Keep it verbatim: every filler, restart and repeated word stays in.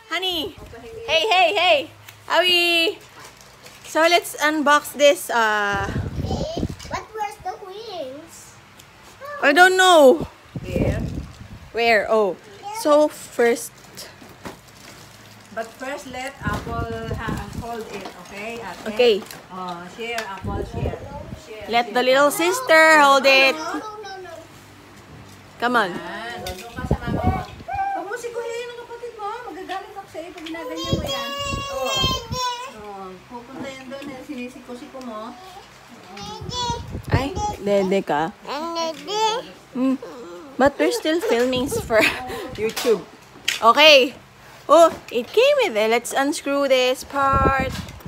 Honey. Hey, hey, hey. Awi. So let's unbox this. Uh, What was the wings? I don't know. Here. Where? Oh. So first. But first, let Apple ha hold it, okay? Ate? Okay. Oh, share, Apple, share. share Let share. the little sister hold it. No, no, no, no. Come on. Ah, doon ka sa mama mo. Huwag mo sikuhin ang kapatid mo. Magagalit ako sa'yo pag ginaganyan mo yan. Oh. Oh, pupunta yan doon. eh, Sinisiko-siko mo. Ay, dede ka. Hmm. But we're still filming for YouTube. Okay. Oh, it came with it. Let's unscrew this part.